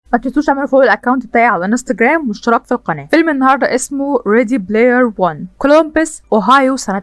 ما تنسوش تعملوا فولو الاكونت بتاعي على انستجرام واشتراك في القناه. فيلم النهارده اسمه ريدي بلاير 1. كولومبس اوهايو سنه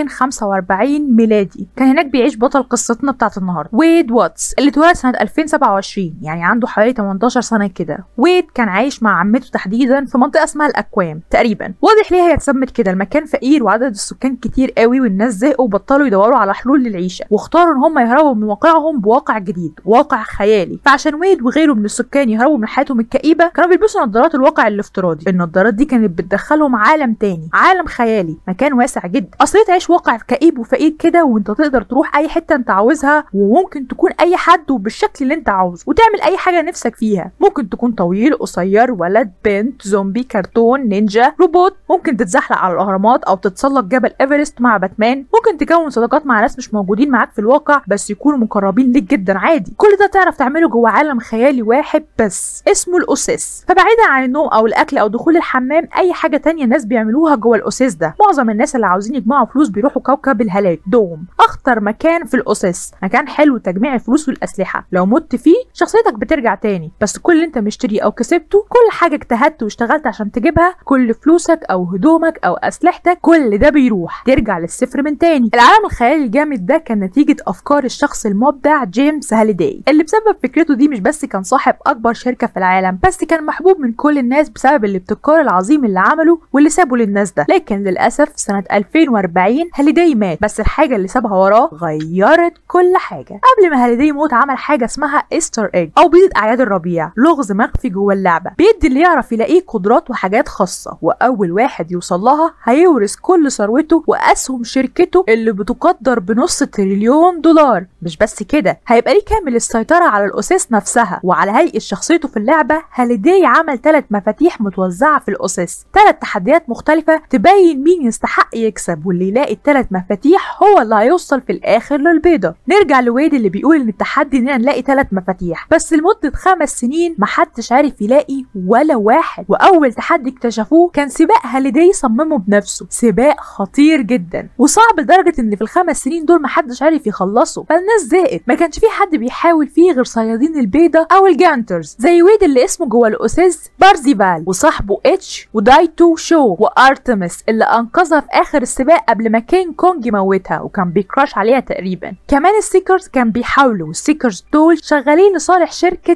2045 ميلادي. كان هناك بيعيش بطل قصتنا بتاعت النهارده ويد واتس اللي اتولد سنه 2027، يعني عنده حوالي 18 سنه كده. ويد كان عايش مع عمته تحديدا في منطقه اسمها الاكوام تقريبا. واضح ليه هي اتسمت كده، المكان فقير وعدد السكان كتير قوي والناس زهقوا وبطلوا يدوروا على حلول للعيشه، واختاروا ان هم يهربوا من واقعهم بواقع جديد، واقع خيالي. فعشان ويد وغيره من السكان يهربوا من حياتهم الكئيبه كانوا بيلبسوا نظارات الواقع الافتراضي. النظارات دي كانت بتدخلهم عالم تاني، عالم خيالي، مكان واسع جدا. اصل تعيش واقع كئيب وفقير كده وانت تقدر تروح اي حته انت عاوزها، وممكن تكون اي حد وبالشكل اللي انت عاوزه، وتعمل اي حاجه نفسك فيها. ممكن تكون طويل، قصير، ولد، بنت، زومبي، كرتون، نينجا، روبوت. ممكن تتزحلق على الاهرامات او تتسلق جبل ايفرست مع باتمان. ممكن تكون صداقات مع ناس مش موجودين معاك في الواقع بس يكونوا مقربين ليك جدا عادي. كل ده تعرف تعمله جوه عالم خيالي واحد بس اسمه الأساس. فبعيدا عن النوم او الاكل او دخول الحمام، اي حاجه تانية الناس بيعملوها جوه الأساس ده. معظم الناس اللي عاوزين يجمعوا فلوس بيروحوا كوكب الهلاك دوم، اخطر مكان في الأساس. مكان حلو تجميع الفلوس والاسلحه، لو مت فيه شخصيتك بترجع تاني، بس كل اللي انت مشتريه او كسبته، كل حاجه اجتهدت واشتغلت عشان تجيبها، كل فلوسك او هدومك او اسلحتك، كل ده بيروح ترجع للصفر من تاني. العالم الخيالي الجامد ده كان نتيجه افكار الشخص المبدع جيمس هاليداي، اللي بسبب فكرته دي مش بس كان صاحب اكبر شركه في العالم، بس كان محبوب من كل الناس بسبب الابتكار العظيم اللي عمله واللي سابه للناس ده. لكن للاسف سنه 2040 هاليداي مات، بس الحاجه اللي سابها وراه غيرت كل حاجه. قبل ما هاليداي يموت عمل حاجه اسمها ايستر ايج او بيضه اعياد الربيع، لغز مخفي جوه اللعبه بيدي اللي يعرف يلاقيه قدرات وحاجات خاصه، واول واحد يوصل لها هيورث كل ثروته واسهم شركته اللي بتقدر بنص تريليون دولار. مش بس كده، هيبقى ليه كامل السيطره على الاساس نفسها وعلى هيئه شخصيته في اللعبه. هاليداي عمل 3 مفاتيح متوزعه في الاساس، 3 تحديات مختلفه تبين مين يستحق يكسب، واللي يلاقي ال3 مفاتيح هو اللي هيوصل في الاخر للبيضه. نرجع لويد اللي بيقول ان التحدي اننا نلاقي 3 مفاتيح، بس لمده 5 سنين محدش عارف يلاقي ولا واحد. واول تحدي اكتشفوه كان سباق هاليداي صممه بنفسه، سباق خطير جدا وصعب لدرجه ان في ال5 سنين دول محدش عارف يخلصه، فالناس زهقت. ما كانش في حد بيحاول فيه غير صيادين البيضه او الجانترز زي ويد اللي اسمه جوه الاساس بارزيفال، وصاحبه اتش، ودايتو شو، وارتمس اللي انقذها في اخر السباق قبل ما كين كونج يموتها وكان بيكراش عليها تقريبا. كمان السيكرز كان بيحاولوا، والسيكرز دول شغالين لصالح شركه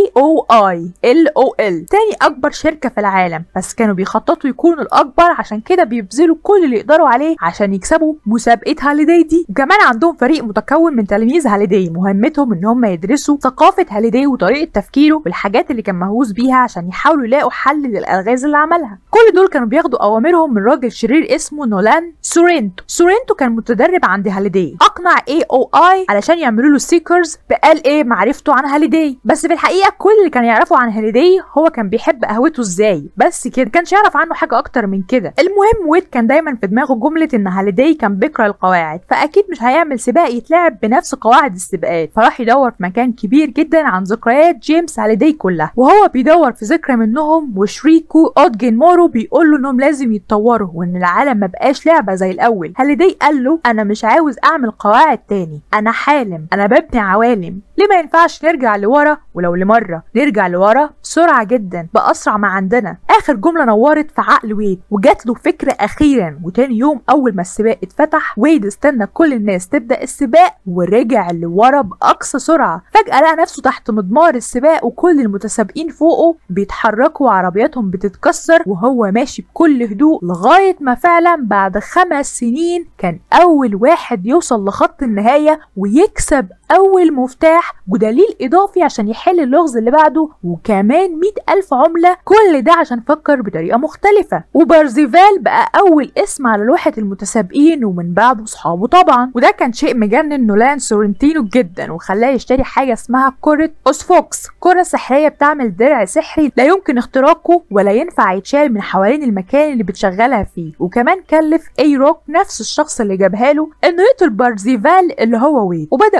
AOI LOL، تاني اكبر شركه في العالم، بس كانوا بيخططوا يكونوا الاكبر، عشان كده بيبذلوا كل اللي يقدروا عليه عشان يكسبوا مسابقه هاليداي دي. وكمان عندهم فريق متكون من تلاميذ هاليداي، مهمتهم ان هم يدرسوا ثقافه هاليداي وطريقه تفكيره والحاجات اللي كان مهووس بيها عشان يحاولوا يلاقوا حل للالغاز اللي عملها. كل دول كانوا بياخدوا اوامرهم من راجل شرير اسمه نولان سورينتو. سورينتو كان متدرب عند هاليداي، اقنع AOI علشان يعملوا له سيكرز بقال ايه معرفته عن هاليداي، بس في الحقيقه كل اللي كان يعرفه عن هاليداي هو كان بيحب قهوته ازاي، بس كده كانش يعرف عنه حاجه اكتر من كده. المهم ويد كان دايما في دماغه جمله ان هاليداي كان بيكره القواعد، فاكيد مش هيعمل سباق يتلعب بنفس قواعد السباقات، فراح يدور في مكان كبير جدا عن ذكريات جيمس هاليداي كلها، وهو بيدور في ذكرى منهم، وشريكو اودجين مورو بيقول له انهم لازم يتطوروا وان العالم ما بقاش لعبه زي الاول. هاليداي قال له انا مش عاوز اعمل قواعد تاني، انا حالم، انا ببني عوالم. ليه ما ينفعش نرجع لورا؟ ولو لمره نرجع لورا بسرعه جدا باسرع ما عندنا. اخر جمله نورت في عقل ويد وجات له فكره اخيرا. وتاني يوم اول ما السباق اتفتح ويد استنى كل الناس تبدا السباق ورجع لورا باقصى سرعه. فجاه لقى نفسه تحت مضمار السباق وكل المتسابقين فوقه بيتحركوا وعربياتهم بتتكسر، وهو ماشي بكل هدوء لغايه ما فعلا بعد 5 سنين كان اول واحد يوصل لخط النهايه ويكسب اول مفتاح ودليل اضافي عشان يحل اللغز اللي بعده، وكمان 100,000 عمله. كل ده عشان فكر بطريقه مختلفه. وبارزيفال بقى اول اسم على لوحه المتسابقين ومن بعده صحابه طبعا. وده كان شيء مجنن نولان سورنتينو جدا وخلاه يشتري حاجه اسمها كره اوسفوكس، كره سحريه بتعمل درع سحري لا يمكن اختراقه ولا ينفع يتشال من حوالين المكان اللي بتشغلها فيه. وكمان كلف روك نفس الشخص اللي جابها له انه يقتل بارزيفال اللي هو ويد. وبدا ويد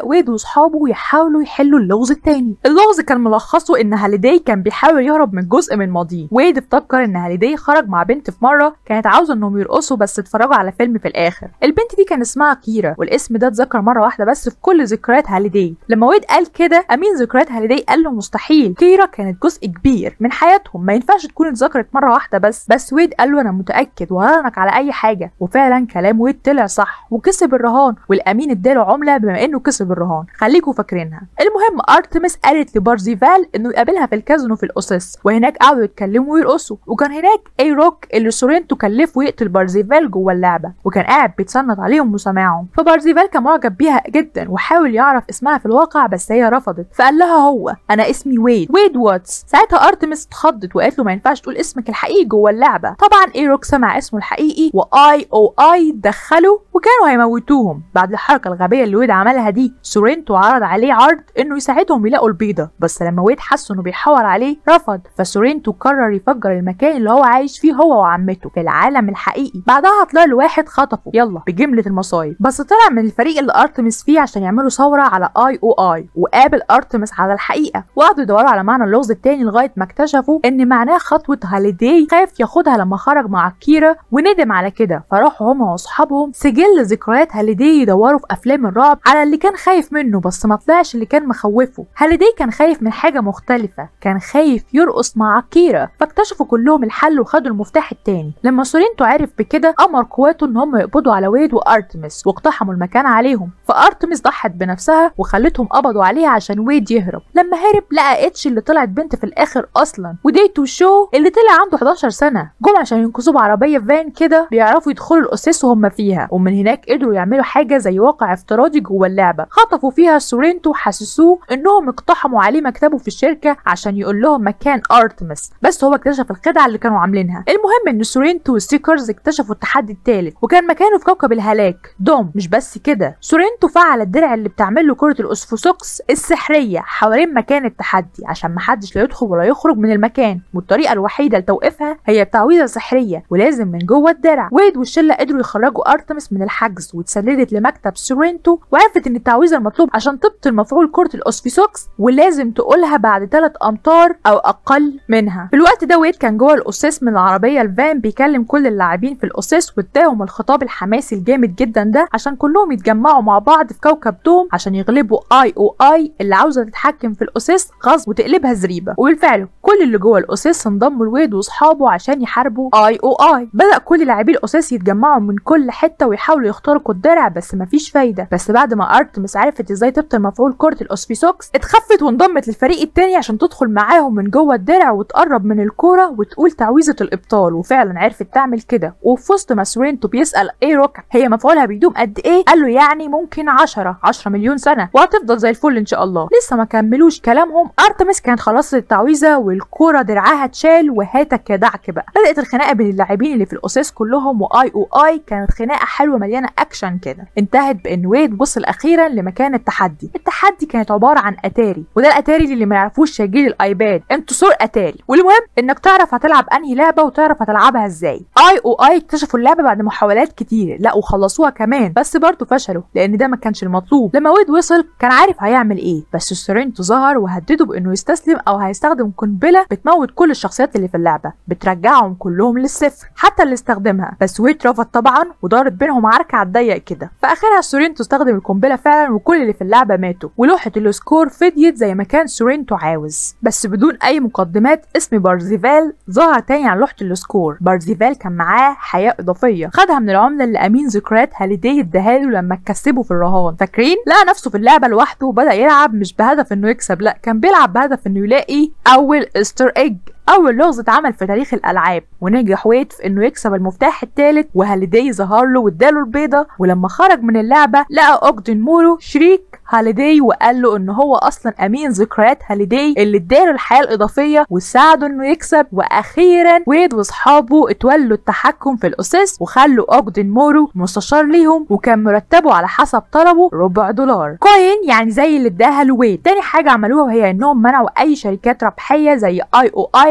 واصحابه يحاولوا يحلوا اللغز التاني. اللغز كان ملخصه ان هاليداي كان بيحاول يهرب من جزء من ماضيه. ويد افتكر ان هاليداي خرج مع بنت في مره كانت عاوزه انهم يرقصوا بس اتفرجوا على فيلم في الاخر. البنت دي كان اسمها كيرا، والاسم ده اتذكر مره واحده بس في كل ذكريات هاليداي. لما ويد قال كده امين ذكريات هاليداي قال له مستحيل، كيرا كانت جزء كبير من حياتهم، ما ينفعش تكون اتذكرت مره واحده بس ويد قال له انا متاكد وهراهنك على اي حاجه. وفعلا كلام ويد طلع صح وكسب الرهان، والامين اداله عمله بما انه كسب الرهان، خليكوا فاكرينها. المهم ارتمس قالت لبارزيفال انه يقابلها في الكازينو في الاوسيس، وهناك قعدوا يتكلموا ويرقصوا. وكان هناك اي روك اللي سورينتو كلفه يقتل بارزيفال جوه اللعبه، وكان قاعد بيتصنت عليهم وسامعهم. فبارزيفال كان معجب بيها جدا وحاول يعرف اسمها في الواقع بس هي رفضت، فقال لها هو انا اسمي ويد واتس. ساعتها ارتمس اتخضت وقالت له ما ينفعش تقول اسمك الحقيقي جوه اللعبه. طبعا اي روك سمع اسمه الحقيقي واي او اي دخلوا وكانوا هيموتوهم. بعد الحركه الغبيه اللي ويد عملها دي سورينتو عرض عليه عرض انه يساعدهم يلاقوا البيضه، بس لما ويد حس انه بيحور عليه رفض. فسورينتو قرر يفجر المكان اللي هو عايش فيه هو وعمته في العالم الحقيقي. بعدها طلع له واحد خطفه يلا بجمله المصايب، بس طلع من الفريق اللي ارتمس فيه عشان يعملوا ثوره على اي او اي. وقابل ارتمس على الحقيقه وقعدوا يدوروا على معنى اللغز التاني لغايه ما اكتشفوا ان معناه خطوه هاليداي خاف ياخدها لما خرج مع كيرا وندم على كده، فراحوا هما واصحابهم سجل ذكريات هاليداي يدوروا في افلام الرعب على اللي كان خايف منه بس ما طلعش اللي كان مخوفه. هاليداي كان خايف من حاجه مختلفه، كان خايف يرقص مع كيرا. فاكتشفوا كلهم الحل وخدوا المفتاح التاني. لما سورينتو عرف بكده امر قواته ان هم يقبضوا على ويد وارتمس واقتحموا المكان عليهم. فارتمس ضحت بنفسها وخلتهم قبضوا عليها عشان ويد يهرب. لما هرب لقى اتش اللي طلعت بنت في الاخر اصلا، وديتو شو اللي طلع عنده 11 سنه. جم عشان ينقذوه بعربيه فان كده بيعرفوا يدخلوا الاوسيس وهم فيها، ومن هناك قدروا يعملوا حاجه زي واقع افتراضي جوه اللعبه. خطفوا فيها سورينتو وحسسوه انهم اقتحموا عليه مكتبه في الشركه عشان يقول لهم مكان ارتمس، بس هو اكتشف الخدعه اللي كانوا عاملينها. المهم ان سورينتو والسيكرز اكتشفوا التحدي الثالث وكان مكانه في كوكب الهلاك دوم. مش بس كده، سورينتو فعل الدرع اللي بتعمل له كره الاسفوسوكس السحريه حوالين مكان التحدي عشان محدش لا يدخل ولا يخرج من المكان، والطريقه الوحيده لتوقيفها هي بتعويذه سحريه ولازم من جوه الدرع. ويد والشله قدروا يخرجوا ارتمس من الحجز واتسللت لمكتب سورينتو وعرفت ان التعويذه المطلوب عشان تبطل مفعول كره الاسفوسوكس ولازم تقولها بعد 3 امتار او اقل منها. في الوقت ده ويد كان جوه الاوسيس من العربيه الفان بيكلم كل اللاعبين في الاوسيس واداهم الخطاب الحماسي الجامد جدا ده عشان كلهم يتجمعوا مع بعض في كوكب دوم عشان يغلبوا اي او اي اللي عاوزه تتحكم في الاوسيس غصب وتقلبها زريبه. وبالفعل كل اللي جوه الاوسيس انضموا لويد واصحابه عشان يحاربوا اي او اي. بدا كل لاعبي الاوسيس يتجمعوا من كل حته ويحاولوا يخترقوا الدرع بس مفيش فايده. بس بعد ما ارتمس عرفت ازاي تبطل مفعول كره الاسفوسوكس اتخفت وانضمت للفريق التاني عشان تدخل معاهم من جوه الدرع وتقرب من الكوره وتقول تعويذه الابطال، وفعلا عرفت تعمل كده. وفي وسط ما سورينتو بيسال اي روك هي مفعولها بيدوم قد ايه، قال له يعني ممكن 10 مليون سنه وهتفضل زي الفل ان شاء الله. لسه ما كملوش كلامهم ارتمس كانت خلصت التعويذه والكوره درعها اتشال وهاتك يا دعك بقى. بدات الخناقه بين اللاعبين اللي في الاوسيس كلهم واي او اي، كانت خناقه حلوه مليانه اكشن كده. انتهت بان ويد وصل اخيرا لمكان التحدي. التحدي كانت عباره عن اتاري، وده الاتاري اللي ما يعرفوش شايلين الايباد انتصار اتاري. والمهم انك تعرف هتلعب انهي لعبه وتعرف هتلعبها ازاي. اي او اي اكتشفوا اللعبه بعد محاولات كتير، لا وخلصوها كمان بس برضه فشلوا لان ده ما كانش المطلوب. لما ويد وصل كان عارف هيعمل ايه، بس سورينتو ظهر وهدده بانه يستسلم او هيستخدم قنبله بتموت كل الشخصيات اللي في اللعبه بترجعهم كلهم للصفر حتى اللي استخدمها. بس ويد رفض طبعا ودارت بينهم عركه على الضيق كده. فاخرها سورينتو استخدم القنبله فعلا وكل اللي في اللعبه ماتوا ولوحه السكور فضيت زي ما كان سورينتو عاوز. بس بدون اي مقدمات اسم بارزيفال ظهر تاني على لوحه السكور. بارزيفال كان معاه حياه اضافيه خدها من العمله اللي امين ذكريات هاليداي اداها له لما اتكسبوا في الرهان. فاكرين؟ لقى نفسه في اللعبه لوحده وبدا يلعب مش بهدف انه يكسب، لا كان بيلعب بهدف انه يلاقي اول استر ايج، اول لغز اتعمل في تاريخ الالعاب. ونجح ويد في انه يكسب المفتاح الثالث وهاليداي ظهر له واداله البيضه. ولما خرج من اللعبه لقى اوجدن مورو شريك هاليداي وقال له ان هو اصلا امين ذكريات هاليداي اللي اداله الحياه الاضافيه وساعده انه يكسب. واخيرا ويد واصحابه اتولوا التحكم في الاوسيس وخلوا اوجدن مورو مستشار ليهم، وكان مرتبه على حسب طلبه $4 كوين يعني زي اللي اداها لويد. تاني حاجه عملوها وهي انهم منعوا اي شركات ربحيه زي اي او اي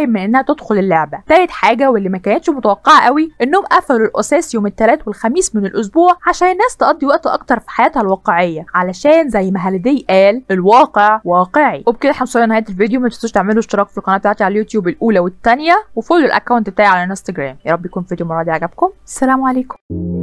اونلاين من انها تدخل اللعبه. تالت حاجه واللي ما كانتش متوقعه قوي انهم قفلوا الاساس يوم الثلاث والخميس من الاسبوع عشان الناس تقضي وقت اكتر في حياتها الواقعيه، علشان زي ما هاليدي قال الواقع واقعي. وبكده احنا وصلنا لنهايه الفيديو. ما تنسوش تعملوا اشتراك في القناه بتاعتي على اليوتيوب الاولى والثانيه، وفولو الاكونت بتاعي على الانستجرام. يا رب يكون الفيديو المره دي عجبكم. السلام عليكم.